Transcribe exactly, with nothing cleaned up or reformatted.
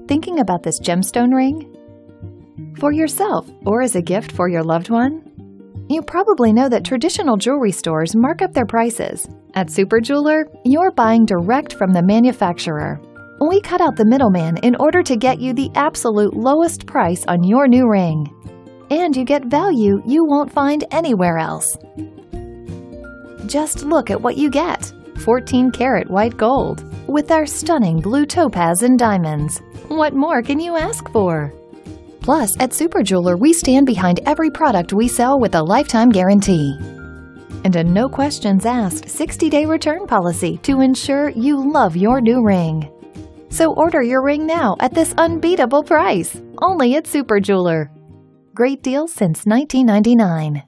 Thinking about this gemstone ring? For yourself or as a gift for your loved one? You probably know that traditional jewelry stores mark up their prices. At SuperJeweler, you're buying direct from the manufacturer. We cut out the middleman in order to get you the absolute lowest price on your new ring. And you get value you won't find anywhere else. Just look at what you get. fourteen karat white gold with our stunning blue topaz and diamonds. What more can you ask for? Plus, at SuperJeweler, we stand behind every product we sell with a lifetime guarantee. And a no questions asked sixty day return policy to ensure you love your new ring. So order your ring now at this unbeatable price, only at SuperJeweler. Great deal since nineteen ninety-nine.